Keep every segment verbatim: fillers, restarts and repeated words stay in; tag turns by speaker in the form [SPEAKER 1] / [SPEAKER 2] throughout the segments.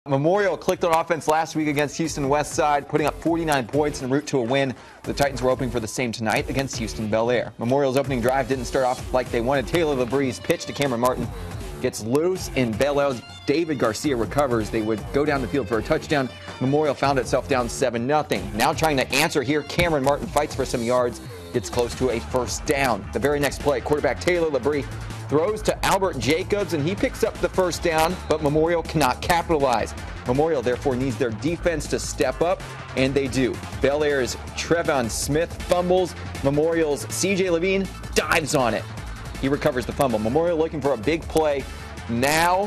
[SPEAKER 1] Memorial clicked on offense last week against Houston West Side, putting up forty-nine points en route to a win. The Titans were hoping for the same tonight against Houston Bel Air. Memorial's opening drive didn't start off like they wanted. Taylor Labree's pitch to Cameron Martin gets loose, and Bel Air's David Garcia recovers. They would go down the field for a touchdown. Memorial found itself down seven nothing. Now trying to answer here, Cameron Martin fights for some yards, gets close to a first down. The very next play, quarterback Taylor Labree throws to Albert Jacobs, and he picks up the first down, but Memorial cannot capitalize. Memorial, therefore, needs their defense to step up, and they do. Bel Air's Trevon Smith fumbles. Memorial's C J Levine dives on it. He recovers the fumble. Memorial looking for a big play now,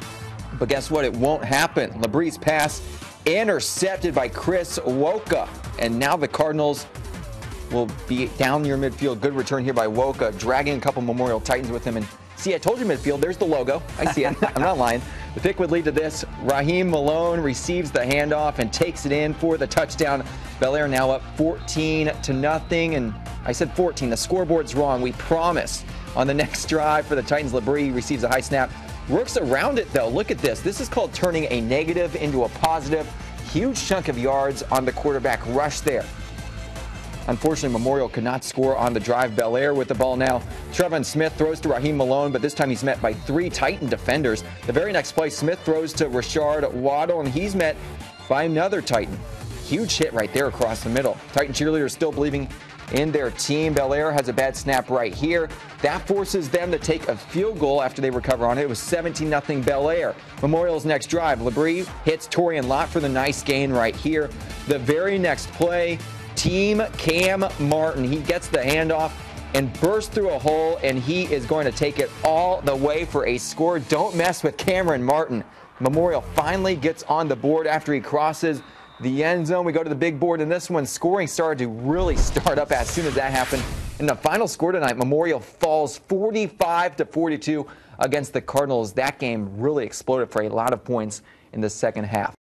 [SPEAKER 1] but guess what? It won't happen. Labree's pass intercepted by Chris Woka, and now the Cardinals will be down near midfield. Good return here by Woka, dragging a couple Memorial Titans with him. And see, I told you midfield. There's the logo. I see it. I'm not lying. The pick would lead to this. Raheem Malone receives the handoff and takes it in for the touchdown. Bel Air now up fourteen to nothing. And I said fourteen. The scoreboard's wrong. We promise. On the next drive for the Titans, Labree receives a high snap. Works around it, though. Look at this. This is called turning a negative into a positive. Huge chunk of yards on the quarterback rush there. Unfortunately, Memorial could not score on the drive. Bel Air with the ball now. Trevon Smith throws to Raheem Malone, but this time he's met by three Titan defenders. The very next play, Smith throws to Rashard Waddle, and he's met by another Titan. Huge hit right there across the middle. Titan cheerleaders still believing in their team. Bel Air has a bad snap right here. That forces them to take a field goal after they recover on it. It was seventeen nothing Bel Air. Memorial's next drive, Labree hits Torian Lott for the nice gain right here. The very next play, Team Cam Martin, he gets the handoff and bursts through a hole, and he is going to take it all the way for a score. Don't mess with Cameron Martin. Memorial finally gets on the board after he crosses the end zone. We go to the big board, and this one, scoring started to really start up as soon as that happened. And the final score tonight, Memorial falls forty-five to forty-two against the Cardinals. That game really exploded for a lot of points in the second half.